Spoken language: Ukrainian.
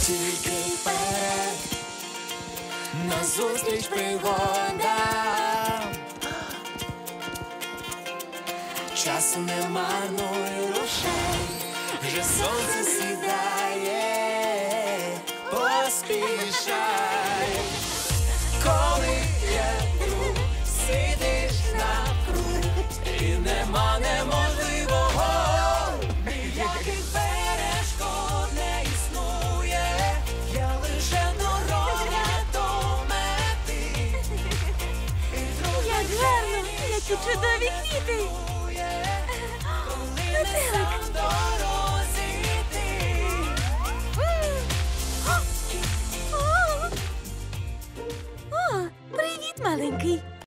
Тільки вперед, назустріч пригодам. Часу не марнуй, рушай, вже сонце сідає, поспішай. Коли є круг, сидиш навкруг, і нема неможливого, ніяких перешкод не існує, є лише дорога до мети. Як гарно, які чудові квіти! Метелик! О, привіт, маленький!